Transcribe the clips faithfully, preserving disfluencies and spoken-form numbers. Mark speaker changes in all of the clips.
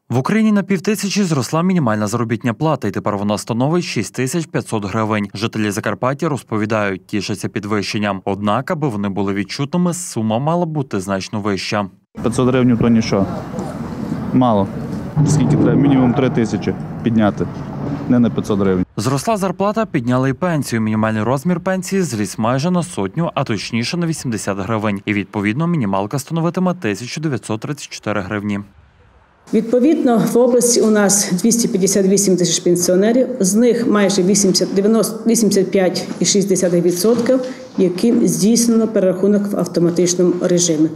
Speaker 1: В Україні на півтисячі зросла мінімальна заробітна плата, і тепер вона становить шість тисяч п'ятсот гривень. Жителі Закарпаття розповідають, тішаться підвищенням. Однак, аби вони були відчутними, сума мала бути значно вища.
Speaker 2: п'ятсот гривень – то ніщо. Мало. Скільки треба? Мінімум три тисячі підняти. Не на п'ятсот гривень.
Speaker 1: Зросла зарплата, підняли й пенсію. Мінімальний розмір пенсії зріс майже на сотню, а точніше на вісімдесят гривень. І відповідно мінімалка становитиме тисячу дев'ятсот тридцять чотири гривні.
Speaker 3: Відповідно, в області у нас двісті п'ятдесят вісім тисяч пенсіонерів, з них майже вісімдесят п'ять цілих шість десятих відсотка, яким здійснено перерахунок в автоматичному режимі.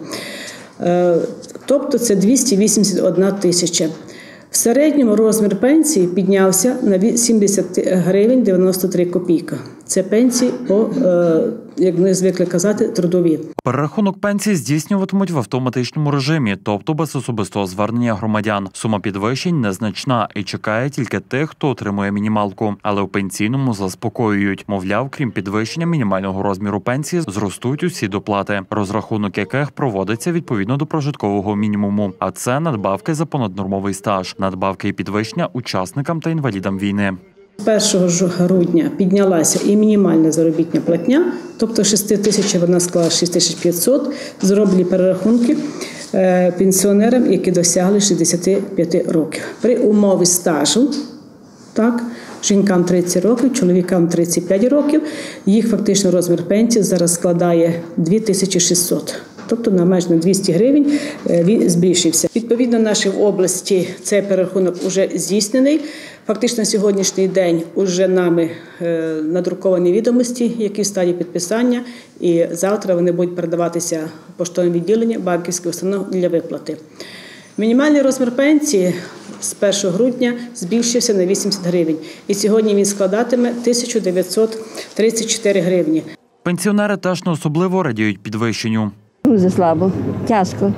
Speaker 3: Тобто це двісті вісімдесят одна тисяча. В середньому розмір пенсії піднявся на сімдесят гривень дев'яносто три копійки. Це пенсії по, як ми звикли казати, трудові.
Speaker 1: Перерахунок пенсії здійснюватимуть в автоматичному режимі, тобто без особистого звернення громадян. Сума підвищень незначна і чекає тільки тих, хто отримує мінімалку. Але у пенсійному заспокоюють. Мовляв, крім підвищення мінімального розміру пенсії, зростуть усі доплати, розрахунок яких проводиться відповідно до прожиткового мінімуму. А це надбавки за понаднормовий стаж, надбавки і підвищення учасникам та інвалідам війни.
Speaker 3: першого грудня піднялася і мінімальна заробітна платня, тобто шість тисяч, вона склала шість тисяч п'ятсот, зроблені перерахунки пенсіонерам, які досягли шістдесят п'ять років. При умові стажу, так, жінкам тридцять років, чоловікам тридцять п'ять років, їх фактично розмір пенсії зараз складає дві тисячі шістсот. Тобто на майже на двісті гривень він збільшився. Відповідно, в нашій області цей перерахунок вже здійснений. Фактично на сьогоднішній день вже нами надруковані відомості, які в стадії підписання, і завтра вони будуть передаватися в поштове відділення банківських установ для виплати. Мінімальний розмір пенсії з першого грудня збільшився на вісімдесят гривень, і сьогодні він складатиме тисячу дев'ятсот тридцять чотири гривні.
Speaker 1: Пенсіонери теж не особливо радіють підвищенню.
Speaker 4: Дуже слабо, тяжко.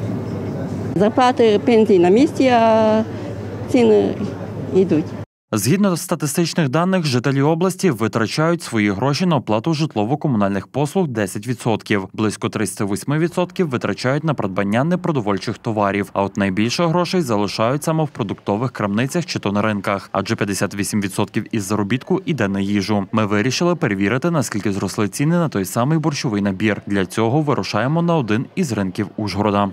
Speaker 4: Зарплати, пенсії на місці, а ціни йдуть.
Speaker 1: Згідно статистичних даних, жителі області витрачають свої гроші на оплату житлово-комунальних послуг десять відсотків. Близько тридцять вісім відсотків витрачають на придбання непродовольчих товарів. А от найбільше грошей залишають саме в продуктових крамницях чи то на ринках. Адже п'ятдесят вісім відсотків із заробітку йде на їжу. Ми вирішили перевірити, наскільки зросли ціни на той самий борщовий набір. Для цього вирушаємо на один із ринків Ужгорода.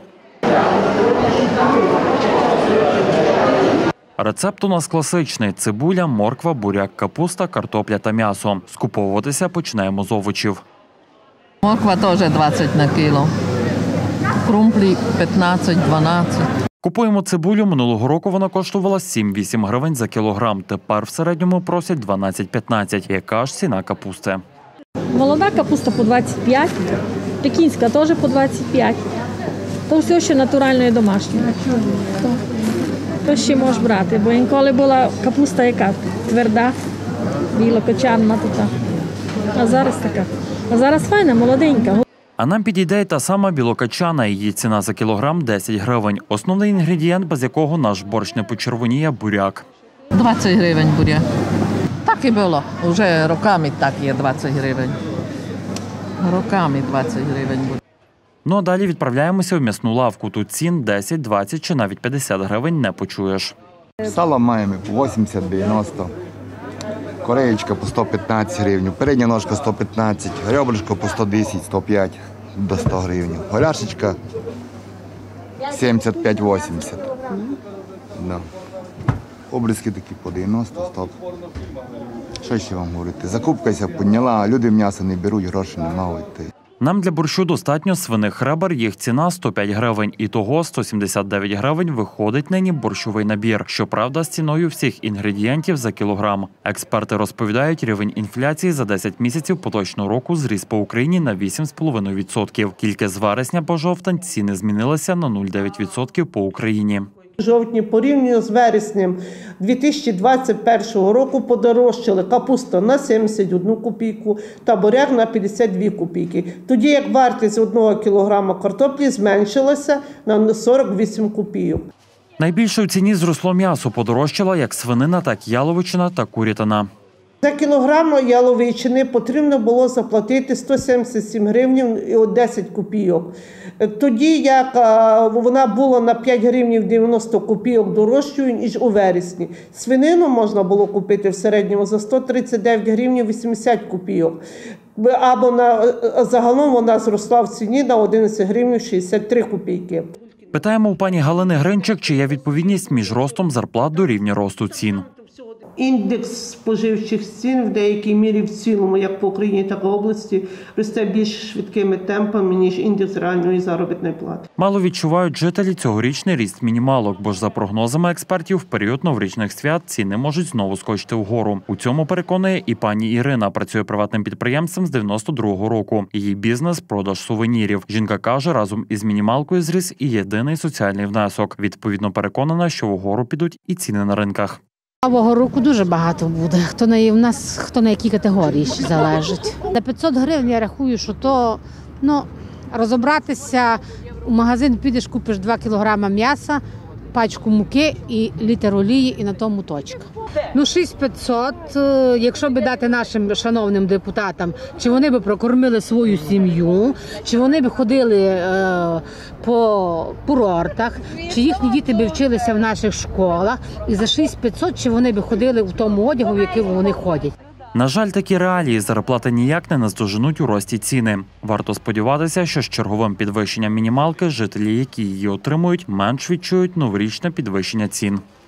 Speaker 1: Рецепт у нас класичний – цибуля, морква, буряк, капуста, картопля та м'ясо. Скуповуватися починаємо з овочів.
Speaker 5: Морква теж двадцять на кіло, крумплі п'ятнадцять дванадцять.
Speaker 1: Купуємо цибулю. Минулого року вона коштувала сім-вісім гривень за кілограм. Тепер в середньому просять дванадцять-п'ятнадцять. Яка ж ціна капусти?
Speaker 6: Молода капуста по двадцять п'ять, пекінська теж по двадцять п'ять. То все ще натуральне і домашнє. То ще можеш брати, бо інколи була капуста яка тверда, білокочанна така. А зараз така. А зараз файна, молоденька.
Speaker 1: А нам підійде й та сама білокачана. Її ціна за кілограм – десять гривень. Основний інгредієнт, без якого наш борщ не почервоніє – буряк.
Speaker 5: двадцять гривень буряк. Так і було. Вже роками так є двадцять гривень. Роками двадцять гривень буряк.
Speaker 1: Ну а далі відправляємося в м'ясну лавку. Тут цін десять, двадцять чи навіть п'ятдесят гривень не почуєш.
Speaker 7: Сало маємо по вісімдесят дев'яносто, кореєчка по сто п'ятнадцять гривень, передня ножка сто п'ятнадцять, ребрышко по сто десять - сто п'ять до сто гривень, голяшечка сімдесят п'ять - вісімдесят. Да. Обрізки такі по дев'яносто - сто. Що ще вам говорити? Закупкася підняла, а люди м'ясо не беруть, гроші не мають.
Speaker 1: Нам для борщу достатньо свиних ребер, їх ціна сто п'ять гривень. І того сто сімдесят дев'ять гривень виходить нині борщовий набір. Щоправда, з ціною всіх інгредієнтів за кілограм. Експерти розповідають, рівень інфляції за десять місяців поточного року зріс по Україні на вісім цілих п'ять десятих відсотка. Тільки з вересня по жовтень ціни змінилися на нуль цілих дев'ять десятих відсотка по Україні.
Speaker 8: В жовтні порівняно з вереснем дві тисячі двадцять першого року подорожчали капуста на сімдесят одну копійку та буряк на п'ятдесят дві копійки. Тоді як вартість одного кілограма картоплі зменшилася на сорок вісім копійок.
Speaker 1: Найбільше у ціні зросло м'ясо. Подорожчало як свинина, так і яловичина та курятина.
Speaker 8: За кілограм яловичини потрібно було заплатити сто сімдесят сім гривень і десять копійок. Тоді як вона була на п'ять гривень дев'яносто копійок дорожчою, ніж у вересні. Свинину можна було купити в середньому за сто тридцять дев'ять гривень вісімдесят копійок. Або на, загалом вона зросла в ціні на одинадцять гривень шістдесят три копійки.
Speaker 1: Питаємо у пані Галини Гринчик, чи є відповідність між ростом зарплат до рівня росту цін.
Speaker 8: Індекс споживчих цін в деякій мірі в цілому, як по Україні, так і області, росте більш швидкими темпами, ніж індекс реальної заробітної плати.
Speaker 1: Мало відчувають жителі цьогорічний ріст мінімалок, бо ж за прогнозами експертів, в період новорічних свят ціни можуть знову скочити вгору. У цьому переконує і пані Ірина, працює приватним підприємцем з дев'яносто другого року. Її бізнес – продаж сувенірів. Жінка каже, разом із мінімалкою зріс і єдиний соціальний внесок. Відповідно переконана, що вгору підуть і ціни на ринках.
Speaker 9: Нового року дуже багато буде. Хто на, в нас, хто на якій категорії ще залежить. За п'ятсот гривень я рахую, що то, ну, розібратися, у магазин підеш, купиш два кілограми м'яса, пачку муки і літр олії, і на тому точка. Ну, шість п'ятсот, якщо би дати нашим шановним депутатам, чи вони би прокормили свою сім'ю, чи вони би ходили е, по курортах, чи їхні діти би вчилися в наших школах, і за шість п'ятсот, чи вони би ходили в тому одягу, в який вони ходять.
Speaker 1: На жаль, такі реалії зарплати ніяк не наздоженуть у рості ціни. Варто сподіватися, що з черговим підвищенням мінімалки жителі, які її отримують, менш відчують новорічне підвищення цін.